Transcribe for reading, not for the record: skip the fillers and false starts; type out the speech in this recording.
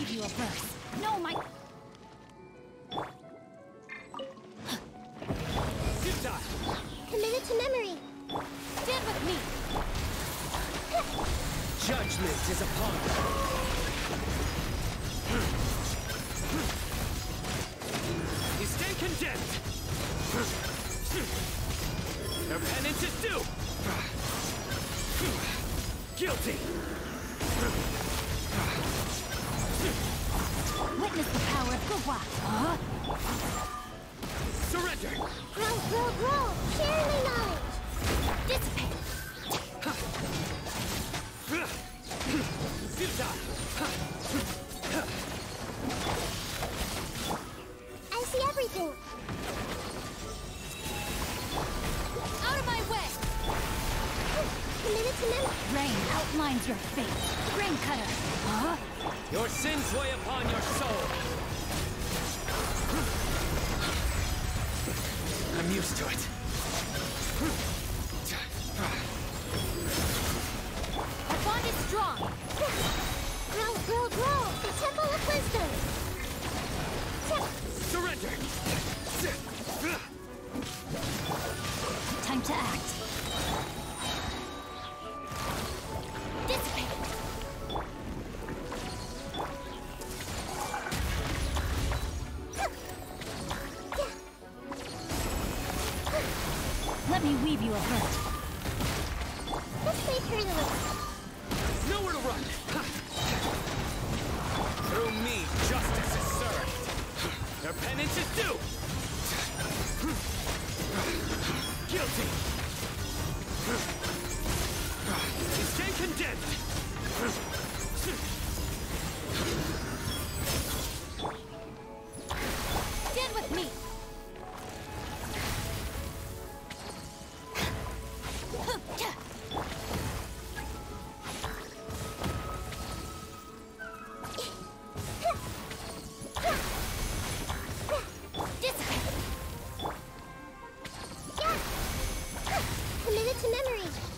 weave you a verse. No, my... Committed to memory. Stand with me. Judgment is upon you. You stand condemned. Your penance is due. Guilty. Witness the power of Gua. Surrender. Grow, grow, grow. Share my knowledge. Dissipate. I see everything. Out of my way. Committed to memory. Rain outlines your fate. Rain cutter. Your sins weigh upon your soul. I'm used to it. Our bond is strong. Grow, grow, grow. The Temple of Wisdom. Surrender. Time to act. Dissipate. Let me weave you a verse. Let's play turn a little. Nowhere to run. Through me, justice is served. Their penance is due. Guilty. You stand condemned. Stand with me. Committed to memory.